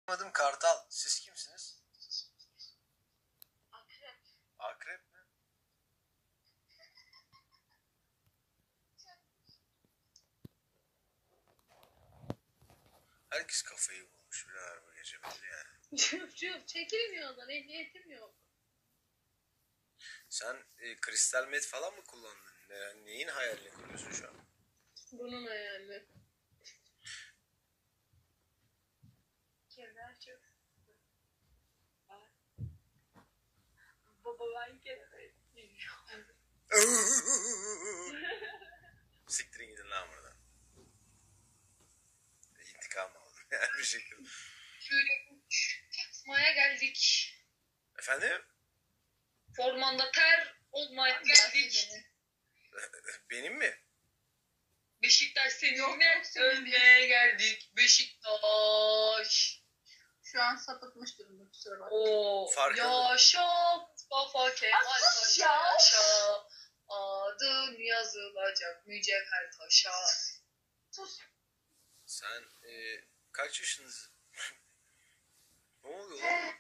Adım Kartal. Siz kimsiniz? Akrep. Akrep mi? Herkes kafayı bulmuş birader bu gece belli yani. Çöp çekilmiyorlar. Ehliyetim yok. Sen kristal met falan mı kullandın? Neyin hayalini kuruyorsun şu an? Bunun hayali. Keder çok. Baba ben keder. Siktirin gidin lan buradan. İntikam aldım yani bir şekilde. Şöyle tasmaya geldik. Efendim? Formanda ter olmaya geldik. Benim mi? Beşiktaş seninle ölmeye geldik. Beşiktaş. Şu an sapıtmış durumda, kusura bakma. Oo, Farkında. yaşa Mustafa Kemal Paşa yaşa. Adın yazılacak mücevher taşa. Sus. Sen kaç yaşındasın? Ne oluyor lan?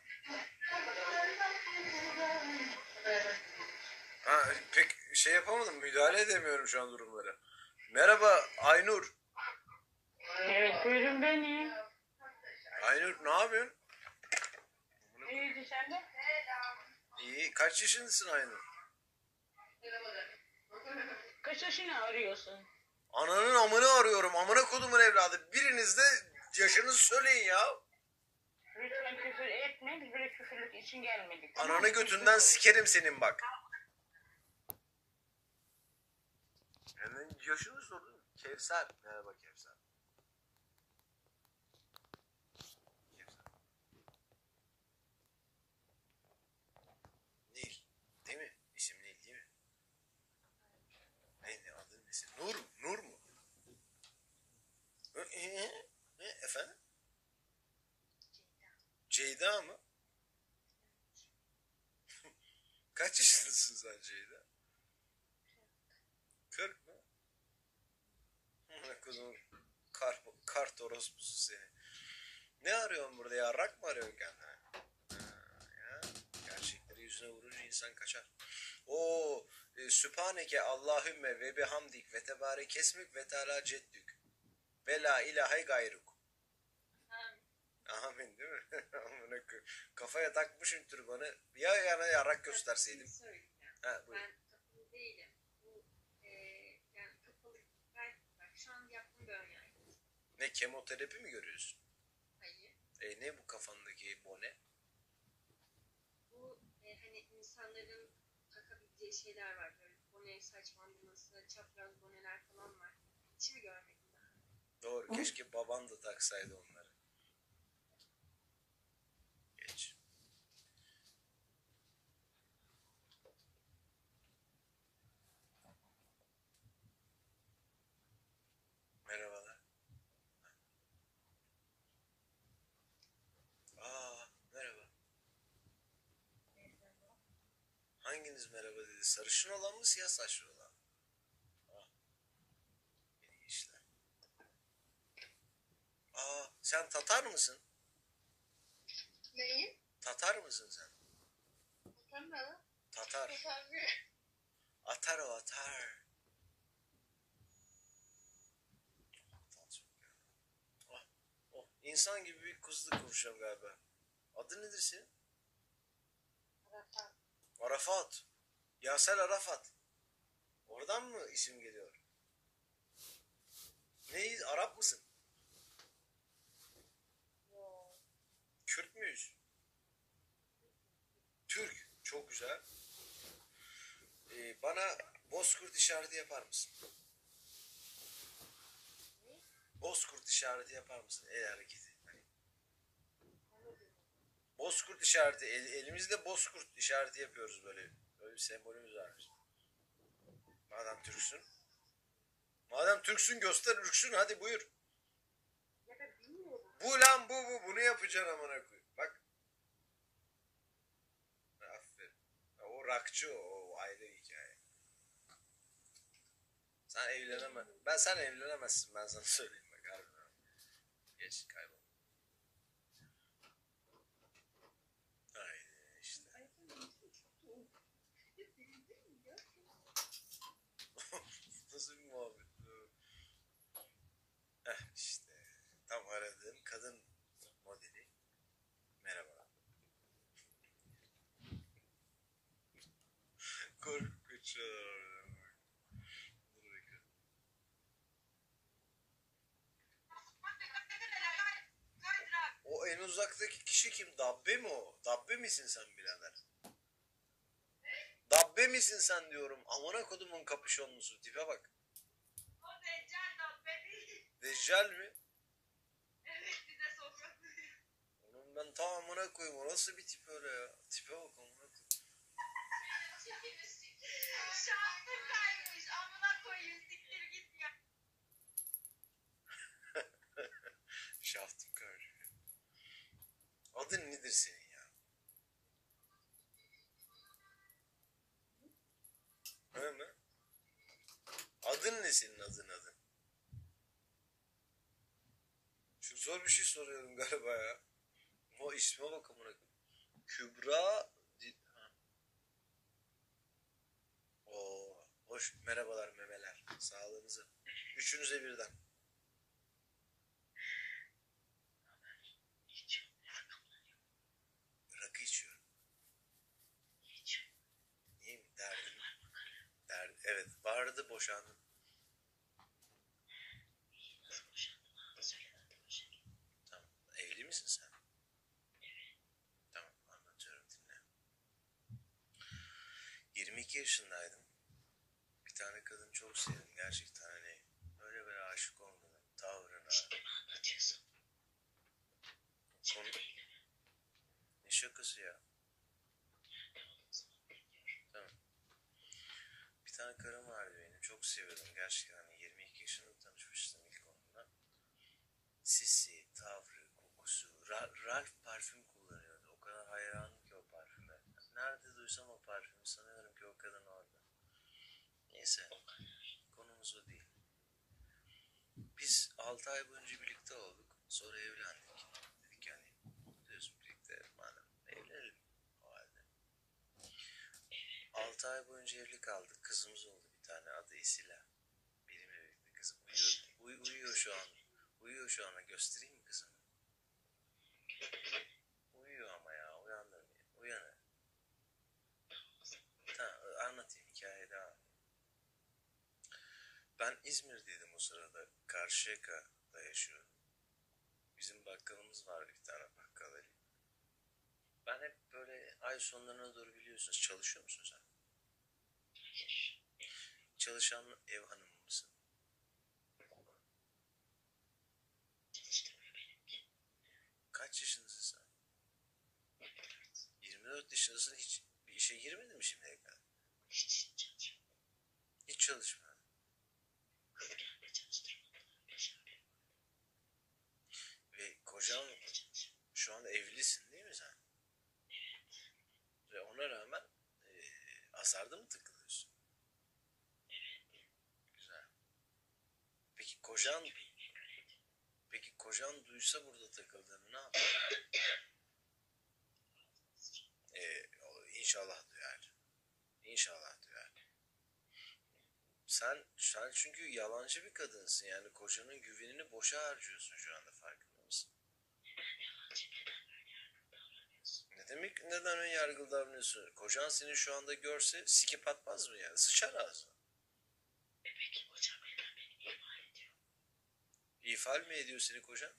Ha, pek şey yapamadım. Müdahale edemiyorum şu an durumlara. Merhaba Aynur. Evet, buyurun benim. Aynur ne yapıyorsun? İyiydi sen de. İyi. Kaç yaşındasın Aynur? Kaç yaşını arıyorsun? Ananın amını arıyorum. Amına kodumun evladı. Biriniz de yaşınızı söyleyin ya. Lütfen küfür etme, biz böyle küfürlük için gelmedik. Tamam Ananı mı? götünden sikerim senin bak. Hemen yaşını sordun. Kevser. Merhaba Kevser. Kevser. Nil. Değil mi? İsim Nil değil mi? Ne adın nesi? Nur. Nur mu? Efendim? Ceyda mı? Kaç yaşındasın sen Ceyda? 40 mı? Kuzum kart orospusu seni. Ne arıyorsun burada ya? Rak mı arıyorsun kendine? Ya, gerçekleri yüzüne vurunca insan kaçar. Oo, Sübhaneke Allahümme ve bihamdik ve tebarek esmik ve teala ceddük. Ve la ilahe gayruk. Amin değil mi? Kafaya takmışım türbanı. Ya yana yarak gösterseydim. Ha, buyur. Ben kapalı değilim. Bu yani kapalı bak şu an yaptığım bir ön yargı. Ne kemoterapi mi görüyorsun? Hayır. Ne bu kafandaki bone? Bu hani insanların takabileceği şeyler var. Böyle bone, saç bandırması, çapraz boneler falan var. Hiç mi görmedin daha? Doğru. Keşke baban da taksaydı onları. Geç. Merhabalar. Merhaba. Hanginiz merhaba dedi? Sarışın olan mı, siyah saçlı olan mı? İyi işler. Sen Tatar mısın? Neyi? Tatar mısın sen? Sen ne lan? Tatar. Atar o atar. İnsan gibi bir kızla konuşacağım galiba. Adı nedir senin? Arafat. Arafat. Yasser Arafat. Oradan mı isim geliyor? Neyiz? Arap mısın? Kürt müyüz? Türk. Çok güzel. Bana Bozkurt işareti yapar mısın? Bozkurt işareti yapar mısın? El hareketi. Hani. Bozkurt işareti. Elimizde Bozkurt işareti yapıyoruz böyle. Böyle bir sembolümüz varmış. Madem Türksün. Madem Türksün göster ürksün hadi buyur. Bu lan bu. Bunu yapacaksın amına koyayım. Bak. Aferin. O rakçı o ayrı hikaye. Sen evlenemezsin ben sana söyleyeyim bak harbiden. Geç kaybol. uzaktaki kişi kim? Dabbe mi o? Dabbe misin sen birader? Dabbe misin sen diyorum. Amına kodumun kapüşonlusu. Tipe bak. O Deccal Dabbe değil. Deccal mi? Evet bize sokakta. Oğlum ben ta amına koyayım. O nasıl bir tip öyle ya? Tipe bak amına koyayım. Şansın kaymış. Amına koyayım. Siktir git ya. Şaftım karşı. Adın nedir senin ya? Öyle mi? Adın ne senin adın? Çok zor bir şey soruyorum galiba ya. O isme bak amına koyayım. Kübra... Ha. Oo, hoş. Merhabalar memeler. Sağlığınıza. Üçünüze birden. Rakı içiyorum. Niye mi? Derdim. Evet. Vardı boşandım. Tamam. Evli misin sen? Tamam. Anlatıyorum dinle. 22 yaşındaydım. Bir tane kadın çok sevdim. Gerçekten hani öyle böyle aşık olmadım. Tavrına. Konu... Ne şakası ya? Tamam. Bir tane karım vardı benim. Çok seviyordum gerçekten. Hani 22 yaşında tanışmıştım ilk onunla. Sisi, tavrı, kokusu. Ralph parfüm kullanıyordu. O kadar hayranım ki o parfüme. Nerede duysam o parfümü sanıyorum ki o kadın orada. Neyse. Konumuz o değil. Biz 6 ay boyunca birlikte olduk. Sonra evlendik. Dedik yani diyoruz birlikte madem evlenelim o halde. 6 ay boyunca evli kaldık. Kızımız oldu bir tane. Adı Esila. Benimle birlikte kızım. Uyuyor şu an. Uyuyor şu an. Göstereyim mi kızımı? Uyuyor ama ya. Uyandırmayayım. Uyanır. Tamam anlatayım. Hikaye devam. Ben İzmir'deydim o sırada. Karşıyaka'da yaşıyorum. Bizim bakkalımız vardı bir tane bakkal Ali. Ben hep böyle ay sonlarına doğru biliyorsunuz. Çalışıyor musun sen? Çalışan ev hanımı mısın? Kaç yaşındasın sen? 24 yaşındasın. Hiç bir işe girmedin mi şimdiye kadar? Hiç çalışmadın. Ve kocan şu anda evlisin değil mi sen? Ve ona rağmen azarda mı takılıyorsun? Güzel. Peki kocan duysa burada takıldığını ne yapar? İnşallah duyar. İnşallah duyar. Sen çünkü yalancı bir kadınsın. Yani kocanın güvenini boşa harcıyorsun şu anda farkında mısın? Ne demek neden ön yargılı davranıyorsun? Kocan seni şu anda görse sikip atmaz mı yani? Sıçar ağzına. Peki hocam neden beni ihmal ediyor? İhmal mi ediyor seni kocan?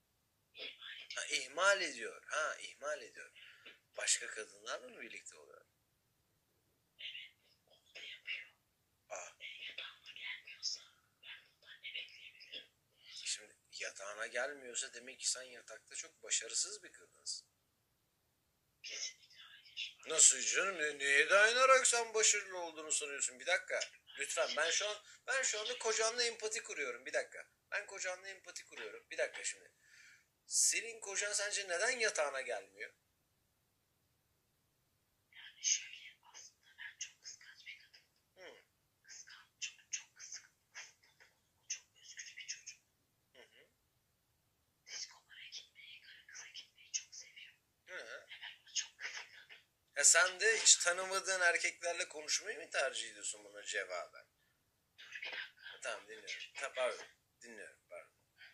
İhmal ediyor. İhmal ediyor. Başka kadınlarla mı birlikte oluyor? Evet, onu da yapıyor. Yatağıma gelmiyorsa ben bundan ne bekleyebilirim? Şimdi yatağına gelmiyorsa demek ki sen yatakta çok başarısız bir kadınsın. Kesinlikle hayır. Nasıl canım? Neye dayanarak sen başarılı olduğunu sanıyorsun? Bir dakika. Lütfen ben şu anda kocanla empati kuruyorum. Bir dakika. Ben kocanla empati kuruyorum. Bir dakika şimdi. Senin kocan sence neden yatağına gelmiyor? Yani şöyle aslında ben çok kıskanç bir kadınım. Kıskanç, çok kıskanç. O çok özgür bir çocuk. Diskolara gitmeyi, karı kıza gitmeyi çok seviyor. Ben ona çok kıskandım. Sen de hiç tanımadığın erkeklerle konuşmayı mı tercih ediyorsun buna cevaben? Dur bir dakika. Tamam dinliyorum. Pardon. Dinliyorum pardon.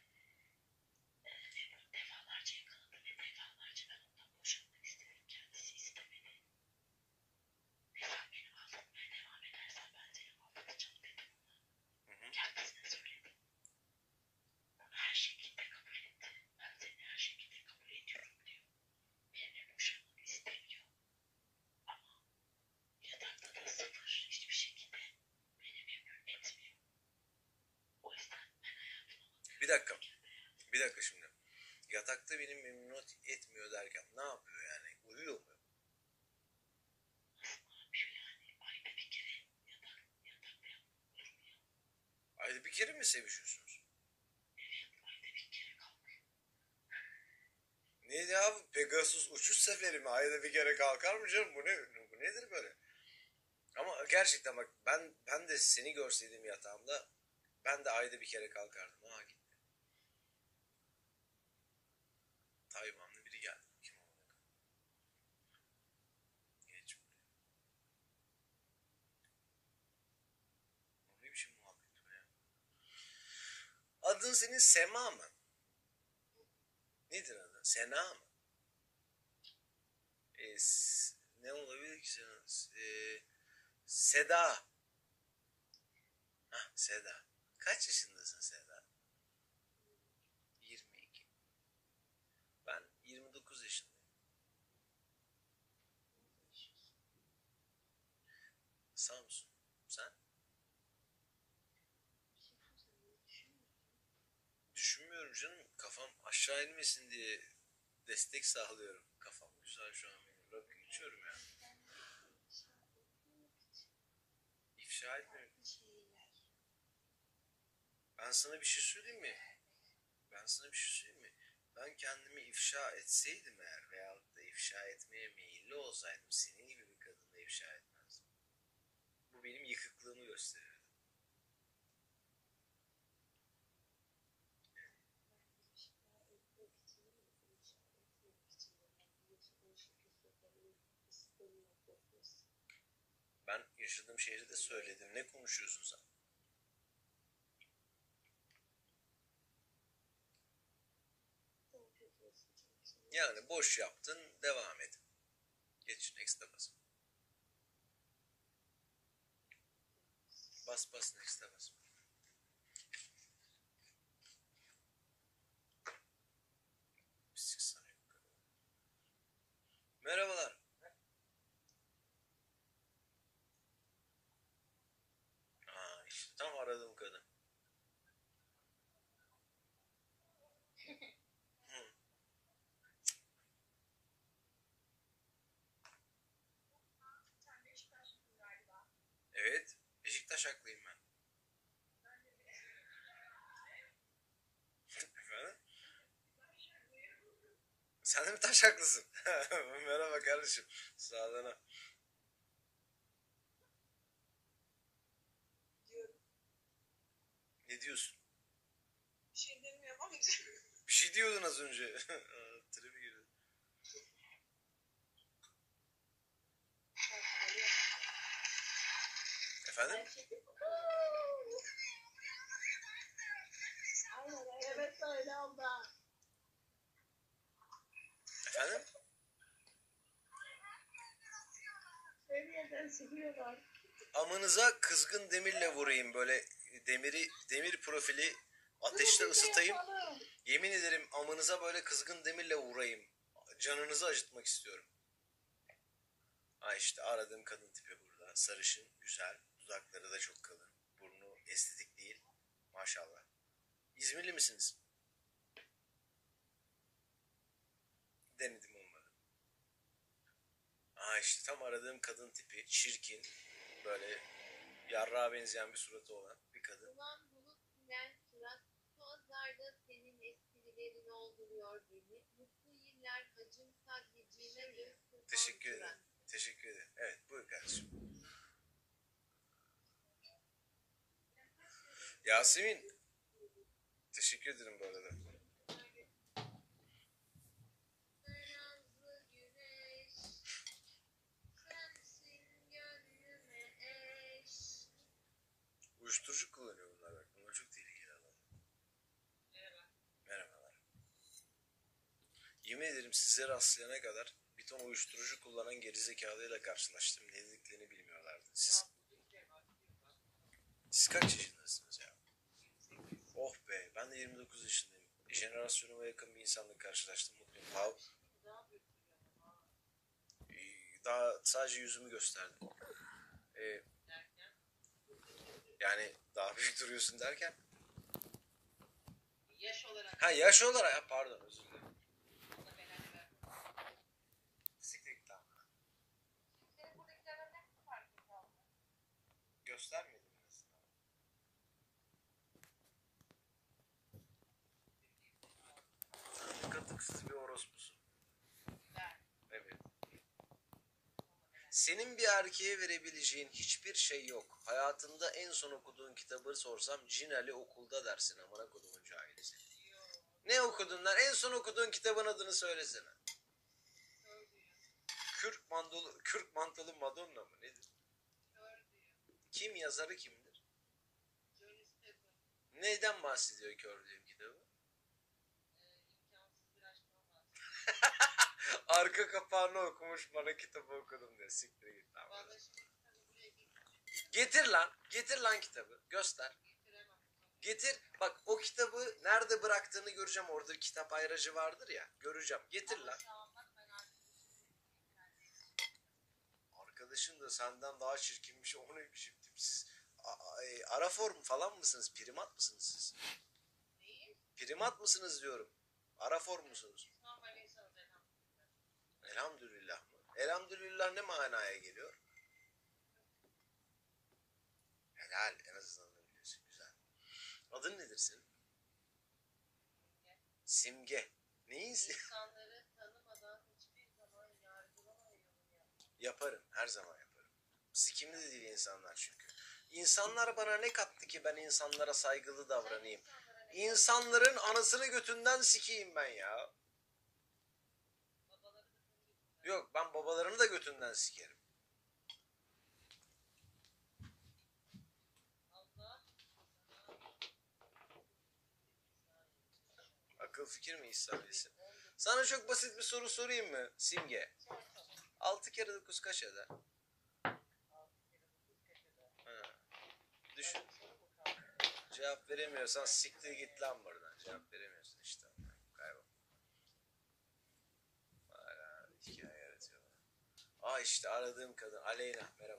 Defalarca yakaladı ve defalarca ben ondan boşanmak istedim. Kendisi istemedi. Ve sen beni aldatmaya devam edersen ben seni aldatacağım dedim ona. Kendisine söyledim. Onu her şekilde kabul etti. Ben seni her şekilde kabul ediyorum kere mi sevişiyorsunuz? Ayda bir kere kalkıyor. Neydi abi? Pegasus uçuş seferi mi? Ayda bir kere kalkar mı canım? Bu nedir böyle? Ama gerçekten bak ben de seni görseydim yatağımda ben de ayda bir kere kalkardım. Aa gitti. Tayvanlı biri geldi. Kim o? Geç buraya. O ne biçim muhabbet bu ya? Adın senin Sema mı? Nedir adın? Sena mı? Ne olabilir ki senin? Seda. Hah Seda. Kaç yaşındasın Seda? 22. Ben 29 yaşındayım. Samsun. Sen? Düşünmüyorum canım. Kafam aşağı inmesin diye destek sağlıyorum. Kafam güzel şu an benim. Rakı içiyorum ya. İfşa etmiyorum. Ben sana bir şey söyleyeyim mi? Ben sana bir şey söyleyeyim mi? Ben kendimi ifşa etseydim eğer veyahut da ifşa etmeye meyilli olsaydım senin gibi bir kadınla ifşa etmezdim. Bu benim yıkıklığımı gösterirdi. Ben yaşadığım şehri de söyledim. Ne konuşuyorsun sen? Yani boş yaptın, devam et. Geç next'e bas. Bas next'e bas. Pislik sana yok. Merhabalar. Aa işte tam aradığım kadın. Hı. Evet. Beşiktaş haklıyım ben. Efendim? Sen de mi taş haklısın? Merhaba kardeşim. Sağlığına. Ne diyorsun? Bir şey demiyorum ama Bir şey diyordun az önce. Tribe girdi. Efendim? evet öyle oldu. Efendim? Seviyeden sıkıyorlar. Amınıza kızgın demirle vurayım böyle demir profili ateşte ısıtayım. Yemin ederim amınıza böyle kızgın demirle vurayım. Canınızı acıtmak istiyorum. Ha işte aradığım kadın tipi burada. Sarışın, güzel, dudakları da çok kalın. Burnu estetik değil. Maşallah. İzmirli misiniz? Denedim olmadı. Ha işte tam aradığım kadın tipi. Çirkin, böyle yarrağa benzeyen bir suratı olan bir kadın. Ulan bulut silen surat, sozlarda senin esprilerin olduruyor beni. Mutlu yıllar hacım saddeciğime göz kırpan Teşekkür surat. ederim. Teşekkür ederim. Evet buyur kardeşim. Yasemin. Teşekkür ederim bu arada. Nazlı güneş, sensin gönlüme eş. Uyuşturucu kullanıyor bunlar bak. Bunlar çok tehlikeli adamlar. Merhabalar. Yemin ederim size rastlayana kadar bir ton uyuşturucu kullanan gerizekalıyla karşılaştım. Ne dediklerini bilmiyorlardı. Siz kaç yaşındasınız ya? Oh be ben de 29 yaşındayım. Jenerasyonuma yakın bir insanla karşılaştım. Mutluyum. Daha sadece yüzümü gösterdim. Yani daha büyük duruyorsun derken. Yaş olarak. Ha yaş olarak. Ha, pardon özür dilerim. Siktir git lan. Senin buradakilerden ne farkı kaldı? Göstermedim en azından. Senin bir erkeğe verebileceğin hiçbir şey yok. Hayatında en son okuduğun kitabı sorsam Cinali okulda dersin, amına kodumun cahili seni. Ne okudun lan? En son okuduğun kitabın adını söylesene. Kürk mantolu Madonna mı? Nedir? Kim, yazarı kimdir? Neyden bahsediyor Kördüğüm kitabı? Arka kapağını okumuş, bana kitabı okudum diye. Siktir git lan. Getir lan. Getir lan kitabı. Göster. Getir. Bak, o kitabı nerede bıraktığını göreceğim. Orada bir kitap ayracı vardır ya. Göreceğim. Getir lan. Arkadaşın da senden daha çirkinmiş. O ne biçim tipsiz. Araform falan mısınız? Primat mısınız siz? Primat mısınız diyorum. Araform musunuz? Elhamdülillah mı? Elhamdülillah ne manaya geliyor? Helal, en azından da biliyorsun. Güzel. Adın nedir senin? Simge. Neyin İnsanları tanımadan hiçbir zaman yargılamayın. Yaparım. Her zaman yaparım. Sikimli de değil insanlar çünkü. İnsanlar bana ne kattı ki ben insanlara saygılı davranayım? İnsanların anasını götünden sikeyim ben ya. Yok, ben babalarını da götünden sikerim. Akıl fikir mi İsa'yısı? Sana çok basit bir soru sorayım mı Simge? 6 kere 9 kaç eder? Ha. Düşün. Cevap veremiyorsan siktir git lan buradan. Cevap veremiyorsun işte. Kaybol. Hala hikaye yaratıyorlar. Aa, işte aradığım kadın. Aleyna, merhaba.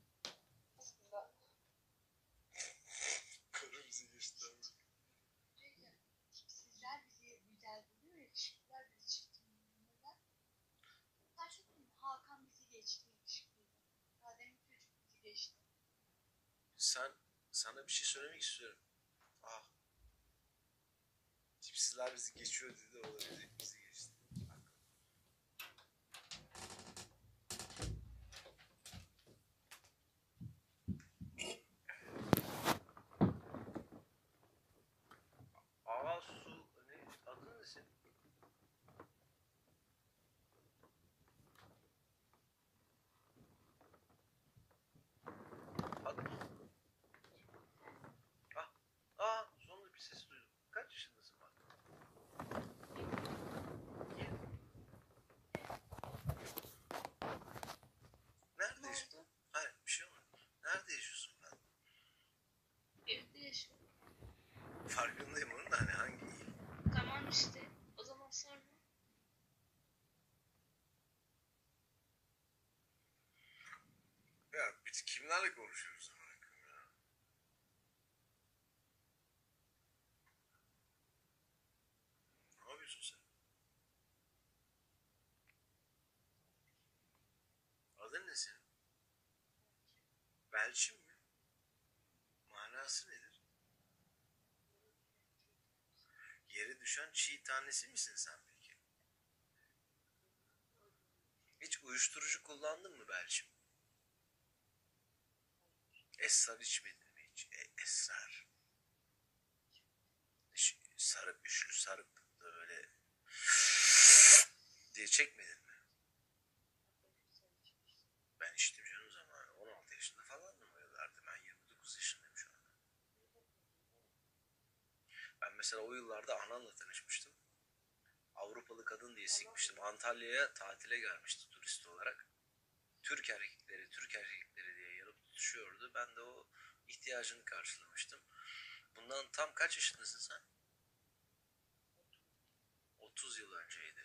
Karı bizi geçti abi. Sizler bizi güzel buluyor ya, çiftler bizi çirkin buluyorlar. Daha çok Hakan bizi geçti yakışıklıydı. Daha demin çocuk bizi geçti. Sana bir şey söylemek istiyorum. Ah. Tipsizler bizi geçiyor dedi, o da bizi geçti. Aa, ne? Adın ne senin? Sonunda bir ses duydum. Kaç yaşındasın bak? Nerede yaşıyorsun? Hayır, bir şey olmadı. Nerede yaşıyorsun ben? Evde yaşıyorum. Farkındayım onun da, hani hangi il? Tamam işte. O zaman sonra. Ya biz kimlerle konuşuyoruz ama ya? Ne yapıyorsun sen? Adın ne senin? Belçin mi? Manası nedir? Yere düşen çiğ tanesi misin sen peki? Hiç uyuşturucu kullandın mı Belçin? Esrar içmedin mi hiç? Esrar. Hiç sarıp, üçlü sarıp böyle diye çekmedin mi? Ben içtim canım zamanı. 16 yaşında falandım o yıllarda. Ben 29 yaşındayım şu anda. Ben mesela o yıllarda anamla tanışmıştım. Avrupalı kadın diye sikmiştim. Antalya'ya tatile gelmişti turist olarak. Türk erkekleri diye yanıp tutuşuyordu. Ben de o ihtiyacını karşılamıştım. Bundan tam kaç yaşındasın sen? 30 yıl önceydi.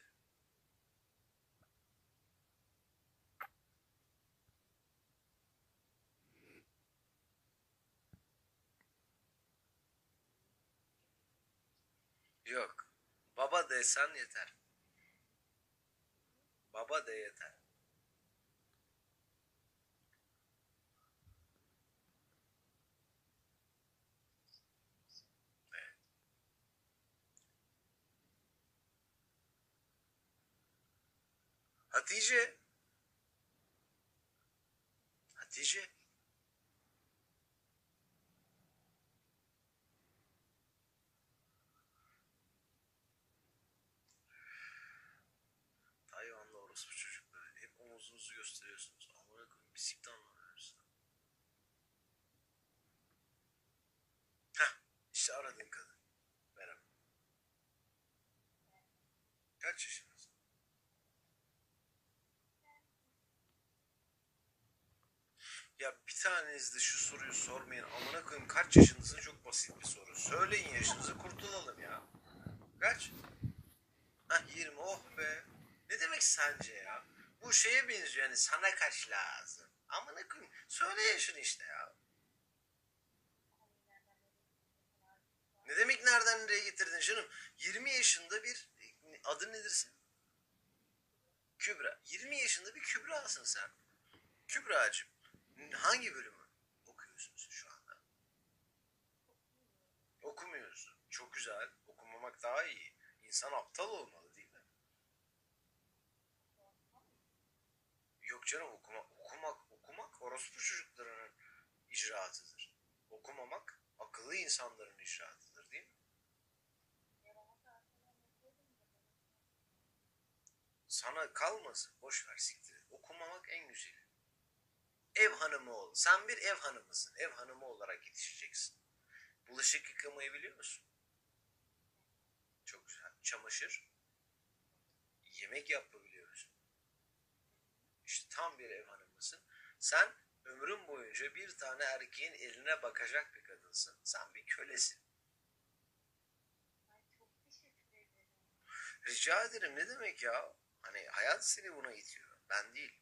Yok. Baba desen yeter. Baba de yeter. Evet. Hatice. Hatice. Tayvan'da orospu çocukları. Hep omuzunuzu gösteriyorsunuz. Amına koyayım. Bir sikti anlamıyoruz. Heh. İşte aradığın kadın. Merhaba. Kaç yaşındasın? Ya bir taneniz de şu soruyu sormayın. Amına koyayım kaç yaşındasın, çok basit bir soru. Söyleyin yaşınızı kurtulalım ya. Kaç? Hah 20, oh be. Ne demek sence ya? Bu şeye benziyor yani, sana kaç lazım? Amına koyayım söyle yaşını işte ya. Ne demek nereden nereye getirdin canım? 20 yaşında bir, adın nedir senin? Kübra. 20 yaşında bir Kübra'sın sen. Kübra'cığım hangi bölümü okuyorsunuz şu anda? Okumuyorsun. Çok güzel. Okumamak daha iyi. İnsan aptal olmalı değil mi? Yok canım, okumak orospu çocuklarının icraatıdır. Okumamak akıllı insanların icraatıdır değil mi? Sana kalmasın. Boş ver siktir. Okumamak en güzeli. Ev hanımı ol. Sen bir ev hanımısın. Ev hanımı olarak yetişeceksin. Bulaşık yıkamayı biliyor musun? Çok güzel. Çamaşır. Yemek yapabiliyor musun? İşte tam bir ev hanımısın. Sen ömrün boyunca bir tane erkeğin eline bakacak bir kadınsın. Sen bir kölesin. Rica ederim, ne demek ya? Hani hayat seni buna itiyor. Ben değil.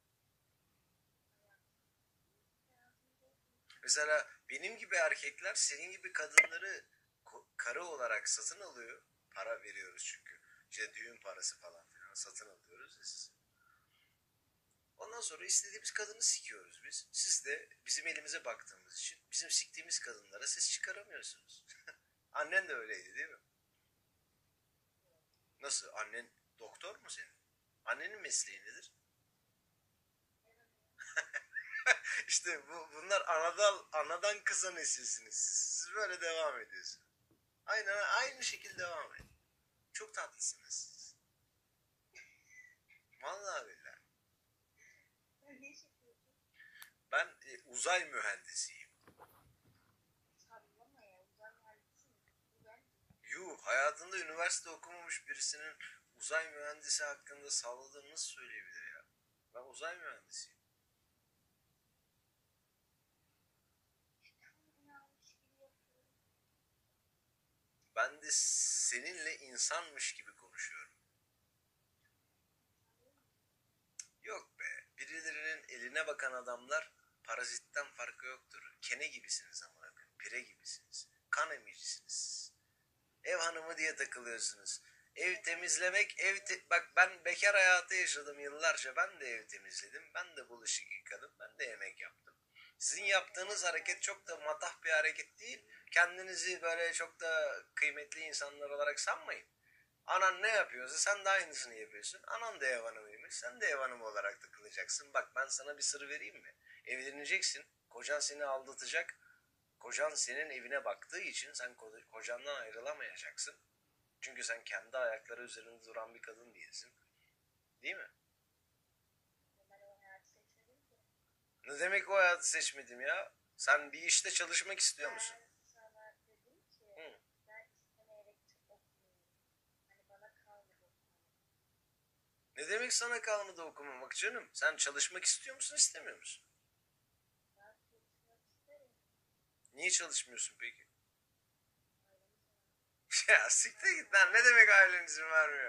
Mesela benim gibi erkekler senin gibi kadınları karı olarak satın alıyor. Para veriyoruz çünkü. İşte düğün parası falan filan satın alıyoruz ya siz. Ondan sonra istediğimiz kadını sikiyoruz biz. Siz de bizim elimize baktığımız için bizim siktiğimiz kadınlara ses çıkaramıyorsunuz. Annen de öyleydi değil mi? Nasıl? Annen doktor mu senin? Annenin mesleği nedir? İşte bunlar anadan kıza nesilsiniz. Siz böyle devam ediyorsunuz. Aynen aynı şekilde devam edin. Çok tatlısınız siz. Vallahi billahi. Ben uzay mühendisiyim. Yuh, hayatında üniversite okumamış birisinin uzay mühendisi hakkında salladığını nasıl söyleyebilir ya? Ben uzay mühendisiyim. Ben de seninle insanmış gibi konuşuyorum. Yok be, birilerinin eline bakan adamlar parazitten farkı yoktur. Kene gibisiniz amına koyayım, pire gibisiniz. Kan emicisiniz. Ev hanımı diye takılıyorsunuz. Ev temizlemek, bak ben bekar hayatı yaşadım yıllarca. Ben de ev temizledim. Ben de bulaşık yıkadım. Ben de yemek yaptım. Sizin yaptığınız hareket çok da matah bir hareket değil. Kendinizi böyle çok da kıymetli insanlar olarak sanmayın. Anan ne yapıyorsa sen de aynısını yapıyorsun. Anan da ev hanımıymış. Sen de ev hanımı olarak takılacaksın. Bak ben sana bir sır vereyim mi? Evleneceksin. Kocan seni aldatacak. Kocan senin evine baktığı için sen kocandan ayrılamayacaksın. Çünkü sen kendi ayakları üzerinde duran bir kadın değilsin. Değil mi? Ne demek o hayatı seçmedim ya? Sen bir işte çalışmak istiyor musun? Hı. Ne demek sana kalmadı okumamak canım? Sen çalışmak istiyor musun, istemiyor musun? Niye çalışmıyorsun peki? Ya siktir git lan, ne demek ailen izin vermiyor?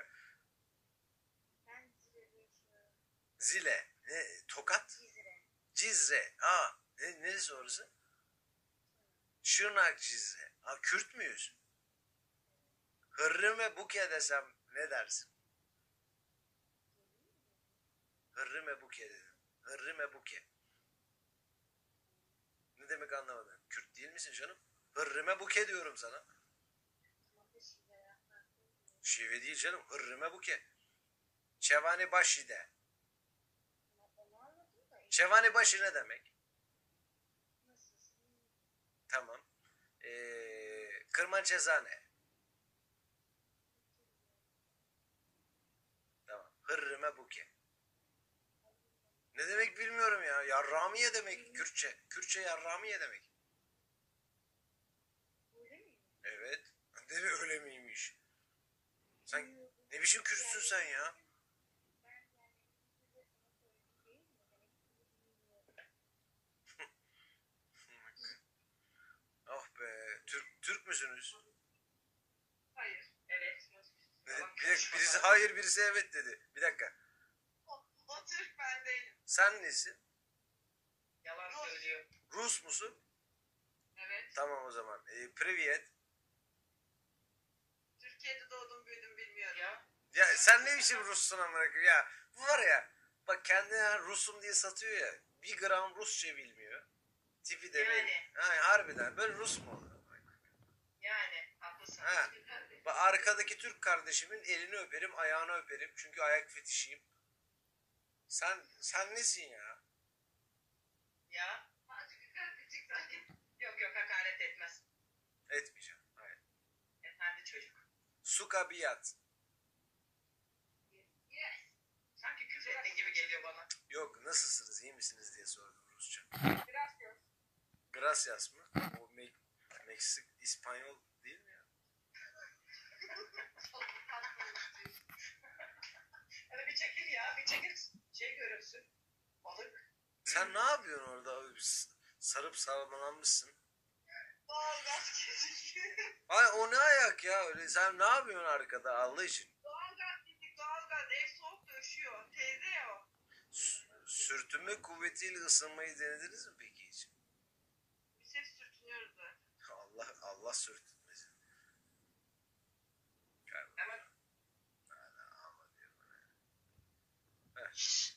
Zile. Ne? Tokat? Cizre. Aa, neresi orası? Şırnak Cizre. Ha, Kürt müyüz? Hırrıme Buke desem ne dersin? Hırrıme Buke dedim. Hırrıme Buke. Ne demek anlamadın? Kürt değil misin canım? Hırrıme Buke diyorum sana. Şive değil canım. Hırrıme Buke. Çevani Başide. Çevani Başı ne demek? Tamam. Kırma ceza ne? Tamam. Hırrıme buke. Ne demek bilmiyorum ya. Yarramiye demek Kürtçe. Kürtçe yarramiye demek. Öyle mi? Evet. Ne mi öyle miymiş? Sen ne biçim Kürtsün sen ya? Ben yani size sana söyledim değil mi? Demek ki bilmiyorum. Oh be. Türk müsünüz? Hayır. Evet. Ne, bir dakika, birisi hayır birisi evet dedi. Bir dakika. O Türk, ben değilim. Sen nesin? Yalan söylüyor. Rus musun? Evet. Tamam o zaman. Privyet. Türkiye'de doğdum büyüdüm bilmiyorum. Ya. Ya sen ne biçim Russun amına koyayım ya? Bu var ya. Bak kendine Rusum diye satıyor ya. Bir gram Rusça bilmiyor. Tipi de Yani. belli. Ha, harbiden. Böyle Rus mu olur? Yani. Haklısın. Ha. Bak arkadaki Türk kardeşimin elini öperim, ayağını öperim. Çünkü ayak fetişiyim. Sen nesin ya? Ya. Yok hakaret etmez. Etmeyeceğim. Hayır. Efendi çocuk. Suka biat. Yes. Sanki küfür ettin gibi geliyor bana. Yok nasılsınız, iyi misiniz diye sordum Rusça. Biraz yok. Gracias mı? O Meksik, İspanyol değil mi ya? Hadi bir çekil ya. Bir çekil. Şey görürsün. Balık. Sen ne yapıyorsun orada? Sarıp sarmalanmışsın. Doğalgaz kesik. Ay o ne ayak ya öyle? Sen ne yapıyorsun arkada Allah için? Doğalgaz dedik. Doğalgaz. Ev soğuk da üşüyor. Teyze ya o. Sürtünme kuvvetiyle ısınmayı denediniz mi peki hiç? Biz hep sürtünüyoruz zaten. Allah sürtünmesin. Ama Ama diyor bana. Heh.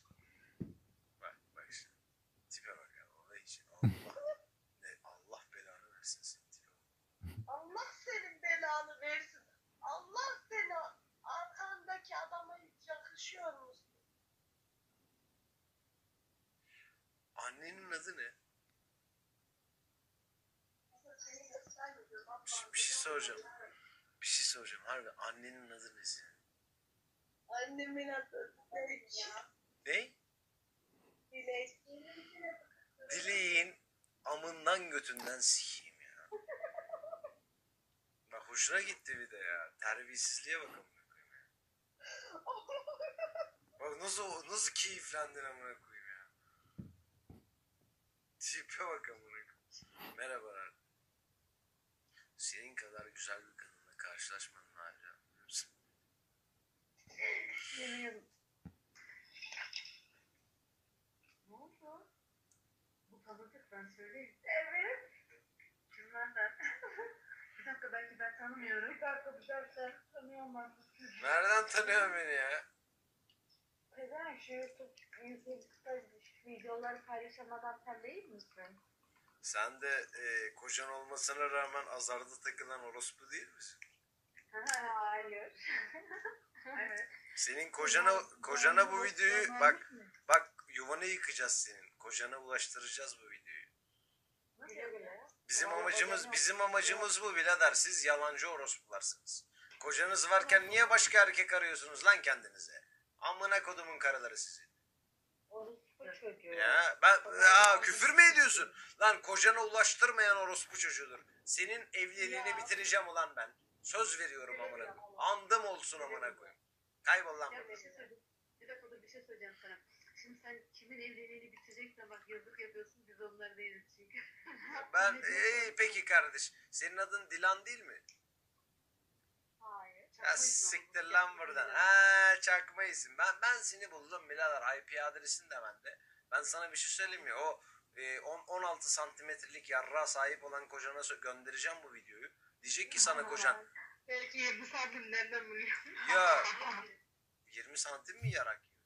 Bak işte. Tipe bak ya. Olay için. Allah belanı versin senin tipe. Allah senin belanı versin. Allah seni arkandaki adama hiç yakışıyor musun? Annenin adı ne? Bir şey soracağım. Bir şey soracağım. Harbi annenin adı ne senin? Annemin adı Dilek. Ne? Dilek. Dileğin amından götünden sikeyim ya. Bak hoşuna gitti bir de ya. Terbiyesizliğe bakın. Bak nasıl keyiflendin amına koyayım ya. Tipe bak amına koyayım. Merhabalar. Senin kadar güzel bir kadınla karşılaşmanın hala. Yemin ne oldu? Bu tanıdık, ben söyleyeyim. Evet. Kimden ben? Bir dakika, belki ben tanımıyorum. Bir dakika tanıyorum ben bu çocuğu. Nereden tanıyorsun beni ya? Neden şu YouTube'da videoları paylaşamadan sen değil misin? Sen de kocan olmasına rağmen azarda takılan orospu değil misin? Hayır. Evet. Senin kocana bu videoyu bak yuvanı yıkacağız senin. Kocana ulaştıracağız bu videoyu. Güle güle. Bizim amacımız bu birader. Siz yalancı orospularsınız. Kocanız varken niye başka erkek arıyorsunuz lan kendinize? Amına kodumun karıları sizi. Orospu çocuğu. Ya küfür mü ediyorsun? Lan kocana ulaştırmayan orospu çocuğudur. Senin evliliğini bitireceğim ulan ben. Söz veriyorum amına koyayım. Andım olsun amına koyayım. Kaybol lan Ya buradan. bir şey söyleyeyim. Bir dakika dur, bir şey söyleyeceğim sana. Şimdi sen kimin evliliğini bitireceksen bak, yazık yapıyorsun, biz onlar değiliz çünkü. Ben peki kardeş. Senin adın Dilan değil mi? Hayır. Ya siktir lan buradan. Ha çakma isim. Ben seni buldum birader. IP adresin de bende. Ben sana bir şey söyleyeyim mi? O 16 santimetrelik yarrağa sahip olan kocana göndereceğim bu videoyu. Diyecek ki sana kocan. Belki 20 santim nereden biliyorum? Ya 20 santim mi yarak yiyorsun?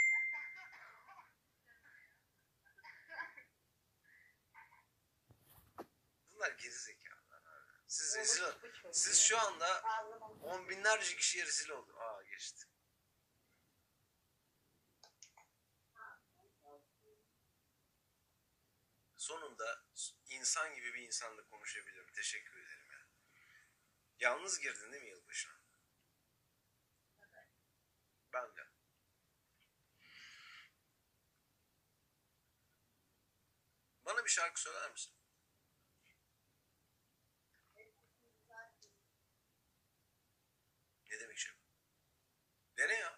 Bunlar gerizekalılar abi. Siz şu anda on binlerce kişiye rezil oldu. Aa geçti. Sonunda insan gibi bir insanla konuşabiliyorum. Teşekkür ederim ya. Yalnız girdin değil mi yılbaşına? Evet. Ben de. Bana bir şarkı söyler misin? Ne demek şey? Dene ya.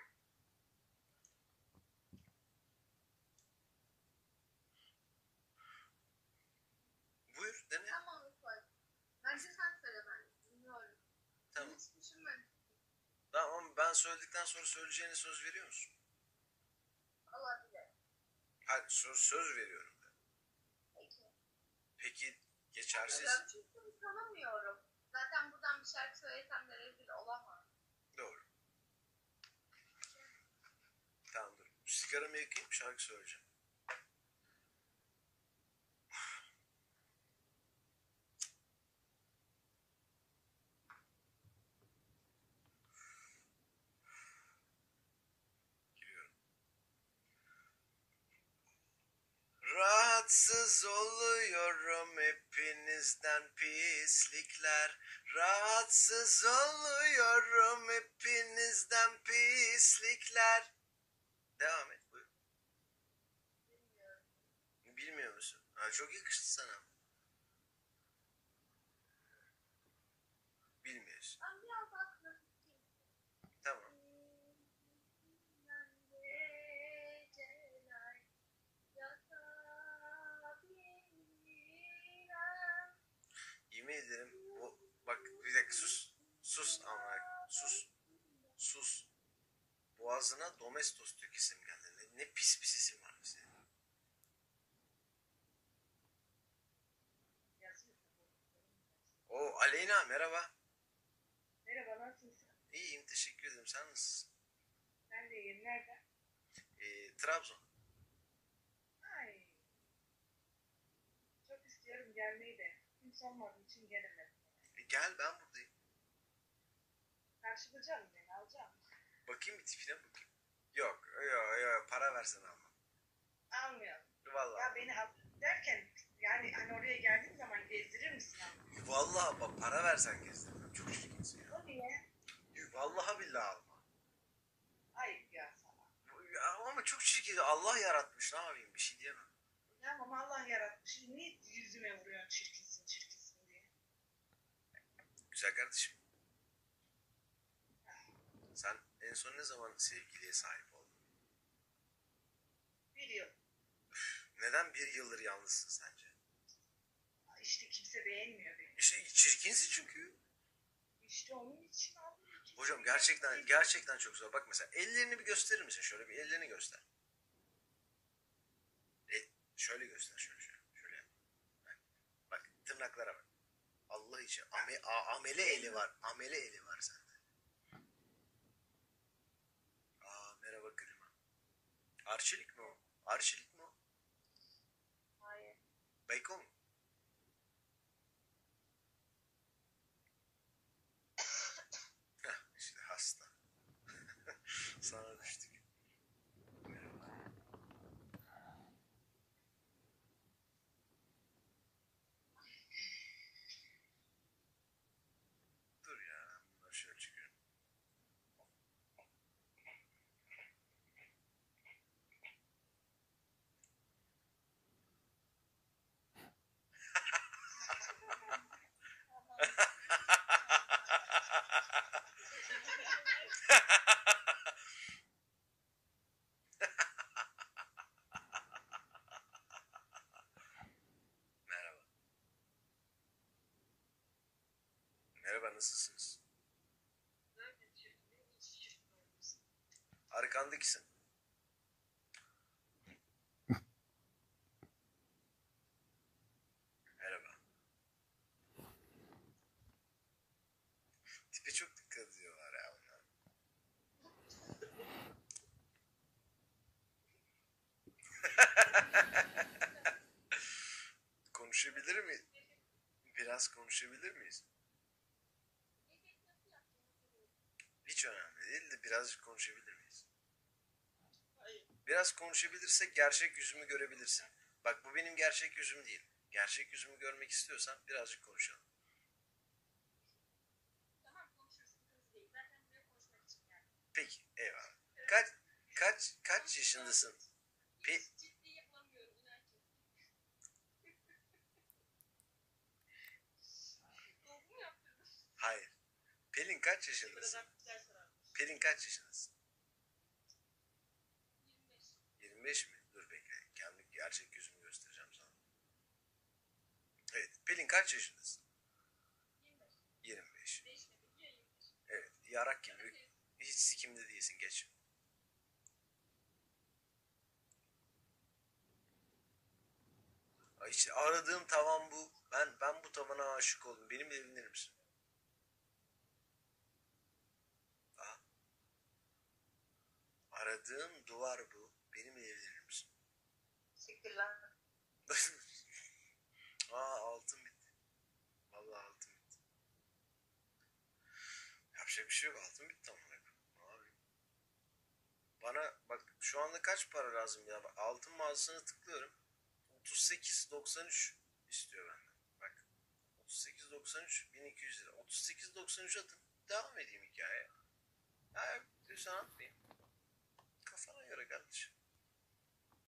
Buyur dene. Tamam lütfen. Bence sen söyle, ben bilmiyorum. Tamam. Hiç düşünmedim. Tamam ama ben söyledikten sonra söyleyeceğine söz veriyor musun? Olabilir. Hayır söz veriyorum de. Peki. Peki geçersiz. Ben çünkü tanımıyorum. Zaten buradan bir şarkı söylesem de rezil olamam. Doğru. Tamam dur. Sigaramı yakayım şarkı söyleyeceğim. Giriyorum. Rahatsız oluyorum hepinizden pislikler. Rahatsız oluyorum hepinizden pislikler. Devam et buyur. Bilmiyorum. Bilmiyor musun? Ha, çok yakıştı sana. Bilmiyorsun. Ben biraz daha klasik gideyim. Tamam. Geceler yatabilirem. Yemin ederim bu bak bir dakika sus. Sus ama sus. Sus. Boğazına Domestos dökesim geldi. Ne pis pis isim var senin. O Aleyna merhaba. Merhaba, nasılsın? İyiyim teşekkür ederim. Sen nasılsın? Ben de iyiyim. Nereden? Trabzon. Ay. Çok istiyorum gelmeyi de. Kimse olmadığı için gelemedim. Gel ben buradayım. Karşılayacağım beni, alacağım. Bakayım bir tipine bakayım. Yok para versen almam. Almıyorum. Vallahi. Ya beni al derken yani hani oraya geldiğim zaman gezdirir misin abi? Vallahi bak para versen gezdirmem. Çok çirkinsin ya. O niye? Vallahi billahi alma. Ayıp ya sana. Ya, ama çok çirkin. Allah yaratmış ne yapayım bir şey diyemem. Tamam, Allah yaratmış. Niye yüzüme vuruyorsun çirkinsin çirkinsin diye? Güzel kardeşim. Sen en son ne zaman sevgiliye sahip oldun? Bir yıl. Neden bir yıldır yalnızsın sence? İşte kimse beğenmiyor beni. İşte çirkinsin çünkü. İşte onun için abi. Hocam gerçekten çok zor. Bak mesela ellerini bir gösterir misin? Şöyle bir ellerini göster. Şöyle göster şöyle yap. Bak tırnaklara bak. Allah için amele eli var. Amele eli var sende. Merhaba klima. Arçelik mi o? Arçelik mi o? Hayır. Bacon mu? Heh, işte hasta. Sana düştük. Merhaba. Dur ya. Bunları şöyle çıkıyorum. Merhaba. Merhaba nasılsınız? Nerede çirkin? Hiç çirkin olmasın. Arkandakisin. Merhaba. Tipe çok dikkat ediyorlar ya bunlar. Konuşabilir mi? Biraz konuşabilir miyiz? Hiç önemli değil de birazcık konuşabilir miyiz? Hayır. Biraz konuşabilirsek gerçek yüzümü görebilirsin. Bak bu benim gerçek yüzüm değil. Gerçek yüzümü görmek istiyorsan birazcık konuşalım. Tamam konuşuruz. Sıkıntı değil. Zaten buraya konuşmak için geldim. Peki eyvallah. Kaç yaşındasın? Hiç ciddi yapamıyorum. İnan ki. Dolgu mu yaptırdın? Hayır. Pelin kaç Biraz yaşındasın? hafifler sararmış. Pelin kaç yaşındasın? 25. 25 mi? Dur bekle. Kendi gerçek yüzümü göstereceğim sana. Evet. Pelin kaç yaşındasın? 25. 25. Değişmedi. Niye 25? Evet. Yarak gibi. Hiç sikimde değilsin. Geç. Ay İşte aradığım tavan bu. Ben bu tavana aşık oldum. Benimle evlenir misin? Aa, aradığım duvar bu. Benimle evlenir misin? Siktir lan. Altın bitti. Vallahi altın bitti. Yapacak bir şey yok. Altın bitti amına koyayım. Ne yapayım? Bana bak şu anda kaç para lazım ya? Bak, altın mağazasına tıklıyorum. 38.93 istiyor benden. Bak. 38.93 1200 lira. 38.93 atın. Devam edeyim hikayeye. Ya diyorsan atmayayım. Kafana göre kardeşim.